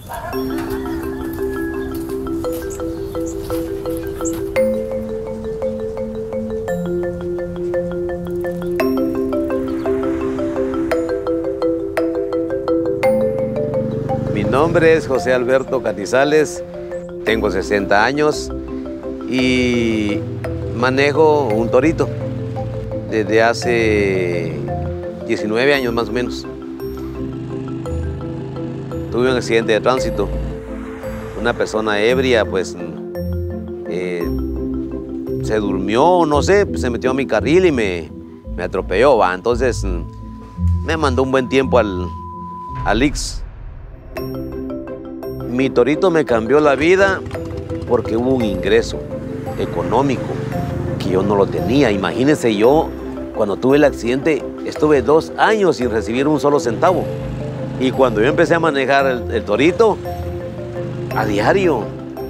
Mi nombre es José Alberto Canizales, tengo 60 años y manejo un torito desde hace 19 años más o menos. Tuve un accidente de tránsito. Una persona ebria, pues, se durmió, no sé, se metió a mi carril y me atropelló, ¿va? Entonces, me mandó un buen tiempo al IX. Mi torito me cambió la vida porque hubo un ingreso económico que yo no lo tenía. Imagínense, yo cuando tuve el accidente estuve 2 años sin recibir un solo centavo. Y cuando yo empecé a manejar el torito, a diario,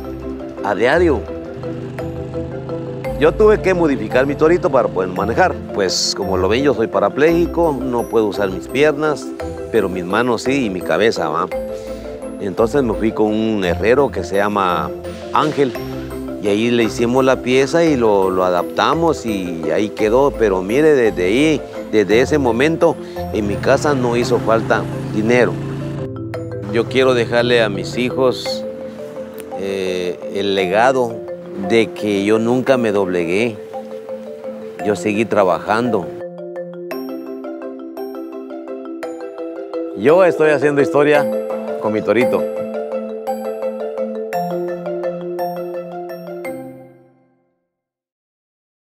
yo tuve que modificar mi torito para poder manejar. Pues como lo ven, yo soy parapléjico, no puedo usar mis piernas, pero mis manos sí y mi cabeza, ¿va? Entonces me fui con un herrero que se llama Ángel y ahí le hicimos la pieza y lo adaptamos y ahí quedó. Pero mire, desde ese momento, en mi casa no hizo falta dinero. Yo quiero dejarle a mis hijos el legado de que yo nunca me doblegué. Yo seguí trabajando. Yo estoy haciendo historia con mi torito.